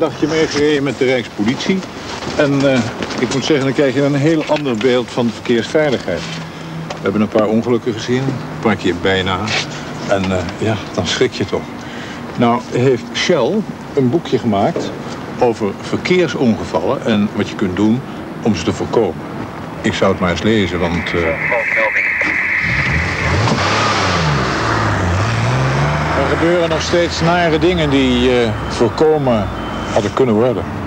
dagje meegereden met de Rijkspolitie. En ik moet zeggen, dan krijg je een heel ander beeld van de verkeersveiligheid. We hebben een paar ongelukken gezien, een paar keer bijna. En ja, dan schrik je toch. Nou heeft Shell een boekje gemaakt over verkeersongevallen en wat je kunt doen om ze te voorkomen. Ik zou het maar eens lezen, want... Er gebeuren nog steeds nare dingen die voorkomen hadden kunnen worden.